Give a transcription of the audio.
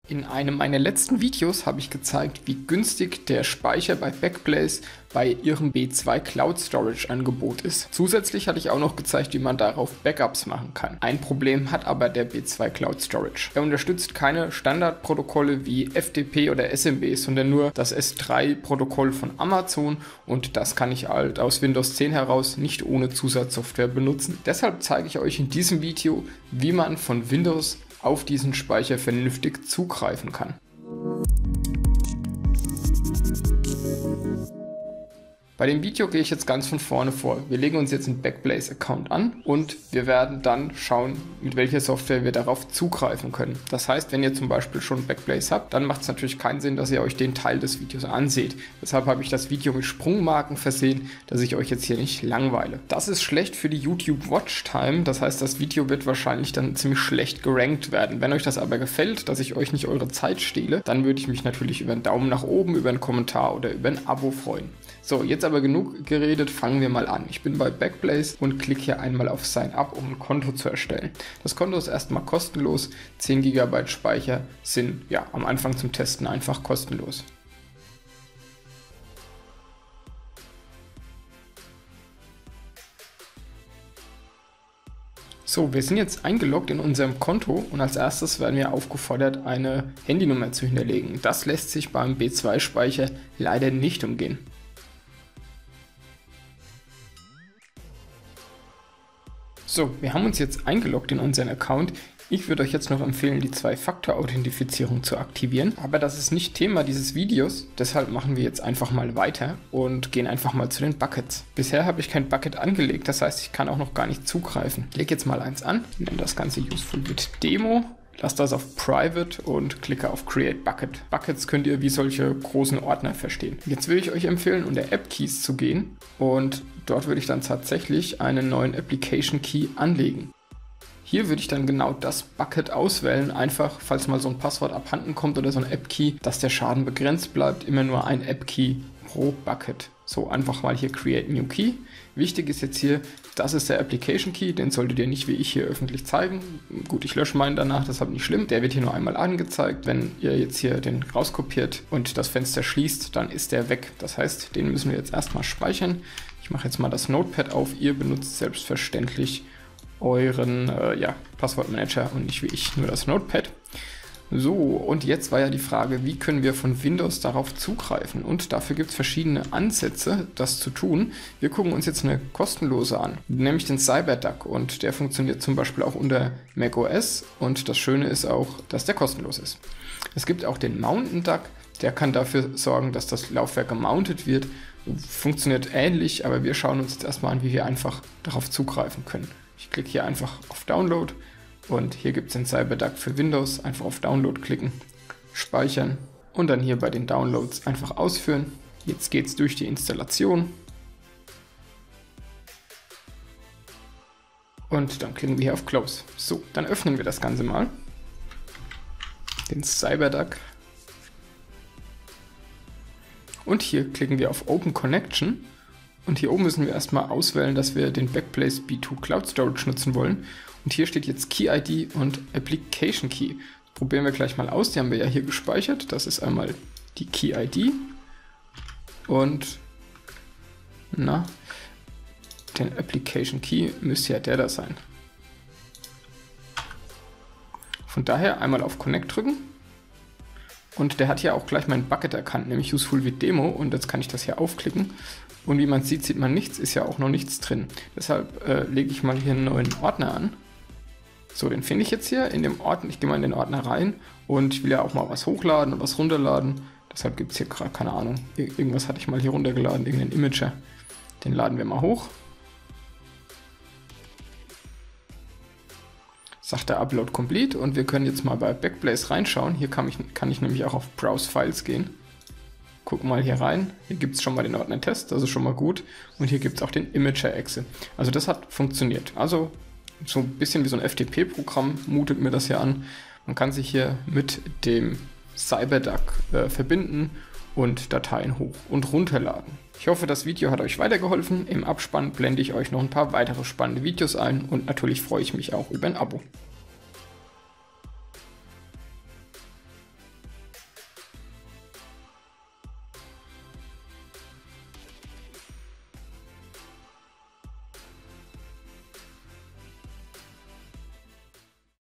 In einem meiner letzten Videos habe ich gezeigt, wie günstig der Speicher bei Backblaze bei ihrem B2 Cloud Storage Angebot ist. Zusätzlich hatte ich auch noch gezeigt, wie man darauf Backups machen kann. Ein Problem hat aber der B2 Cloud Storage. Er unterstützt keine Standardprotokolle wie FTP oder SMB, sondern nur das S3-Protokoll von Amazon, und das kann ich halt aus Windows 10 heraus nicht ohne Zusatzsoftware benutzen. Deshalb zeige ich euch in diesem Video, wie man von Windows auf diesen Speicher vernünftig zugreifen kann. Bei dem Video gehe ich jetzt ganz von vorne vor. Wir legen uns jetzt einen Backblaze-Account an und wir werden dann schauen, mit welcher Software wir darauf zugreifen können. Das heißt, wenn ihr zum Beispiel schon Backblaze habt, dann macht es natürlich keinen Sinn, dass ihr euch den Teil des Videos anseht. Deshalb habe ich das Video mit Sprungmarken versehen, dass ich euch jetzt hier nicht langweile. Das ist schlecht für die YouTube Watchtime, das heißt, das Video wird wahrscheinlich dann ziemlich schlecht gerankt werden. Wenn euch das aber gefällt, dass ich euch nicht eure Zeit stehle, dann würde ich mich natürlich über einen Daumen nach oben, über einen Kommentar oder über ein Abo freuen. So, jetzt aber genug geredet, fangen wir mal an. Ich bin bei Backblaze und klicke hier einmal auf Sign Up, um ein Konto zu erstellen. Das Konto ist erstmal kostenlos, 10 GB Speicher sind ja am Anfang zum Testen einfach kostenlos. So, wir sind jetzt eingeloggt in unserem Konto und als erstes werden wir aufgefordert, eine Handynummer zu hinterlegen. Das lässt sich beim B2-Speicher leider nicht umgehen. So, wir haben uns jetzt eingeloggt in unseren Account. Ich würde euch jetzt noch empfehlen, die 2-Faktor-Authentifizierung zu aktivieren. Aber das ist nicht Thema dieses Videos, deshalb machen wir jetzt einfach mal weiter und gehen einfach mal zu den Buckets. Bisher habe ich kein Bucket angelegt, das heißt, ich kann auch noch gar nicht zugreifen. Ich lege jetzt mal eins an, nenne das Ganze Useful Bit Demo. Lass das auf Private und klicke auf Create Bucket. Buckets könnt ihr wie solche großen Ordner verstehen. Jetzt würde ich euch empfehlen, unter App Keys zu gehen und dort würde ich dann tatsächlich einen neuen Application Key anlegen. Hier würde ich dann genau das Bucket auswählen, einfach falls mal so ein Passwort abhanden kommt oder so ein App Key, dass der Schaden begrenzt bleibt, immer nur ein App Key pro Bucket. So, einfach mal hier Create New Key. Wichtig ist jetzt hier, das ist der Application Key, den solltet ihr nicht wie ich hier öffentlich zeigen. Gut, ich lösche meinen danach, deshalb nicht schlimm. Der wird hier nur einmal angezeigt. Wenn ihr jetzt hier den rauskopiert und das Fenster schließt, dann ist der weg. Das heißt, den müssen wir jetzt erstmal speichern. Ich mache jetzt mal das Notepad auf. Ihr benutzt selbstverständlich euren Passwortmanager und nicht wie ich nur das Notepad. So, und jetzt war ja die Frage, wie können wir von Windows darauf zugreifen? Und dafür gibt es verschiedene Ansätze, das zu tun. Wir gucken uns jetzt eine kostenlose an, nämlich den CyberDuck, und der funktioniert zum Beispiel auch unter macOS, und das Schöne ist auch, dass der kostenlos ist. Es gibt auch den MountainDuck, der kann dafür sorgen, dass das Laufwerk gemountet wird. Funktioniert ähnlich, aber wir schauen uns jetzt erstmal an, wie wir einfach darauf zugreifen können. Ich klicke hier einfach auf Download. Und hier gibt es den CyberDuck für Windows, einfach auf Download klicken, speichern und dann hier bei den Downloads einfach ausführen. Jetzt geht es durch die Installation. Und dann klicken wir hier auf Close. So, dann öffnen wir das Ganze mal. Den CyberDuck. Und hier klicken wir auf Open Connection. Und hier oben müssen wir erstmal auswählen, dass wir den Backblaze B2 Cloud Storage nutzen wollen. Und hier steht jetzt Key ID und Application Key. Das probieren wir gleich mal aus. Die haben wir ja hier gespeichert. Das ist einmal die Key ID und den Application Key müsste ja der da sein. Von daher einmal auf Connect drücken. Und der hat hier auch gleich mein Bucket erkannt, nämlich Useful Bit Demo. Und jetzt kann ich das hier aufklicken. Und wie man sieht, sieht man nichts, ist ja auch noch nichts drin. Deshalb lege ich mal hier einen neuen Ordner an. So, den finde ich jetzt hier in dem Ordner. Ich gehe mal in den Ordner rein und ich will ja auch mal was hochladen und was runterladen. Deshalb gibt es hier gerade, keine Ahnung, irgendwas hatte ich mal hier runtergeladen, irgendeinen Imager. Den laden wir mal hoch. Sagt der Upload Complete, und wir können jetzt mal bei Backblaze reinschauen. Hier kann ich nämlich auch auf Browse Files gehen. Gucken mal hier rein. Hier gibt es schon mal den Ordner Test, das ist schon mal gut. Und hier gibt es auch den Imager-Exe. Also das hat funktioniert. Also so ein bisschen wie so ein FTP-Programm mutet mir das hier an. Man kann sich hier mit dem CyberDuck verbinden und Dateien hoch- und runterladen. Ich hoffe, das Video hat euch weitergeholfen. Im Abspann blende ich euch noch ein paar weitere spannende Videos ein und natürlich freue ich mich auch über ein Abo.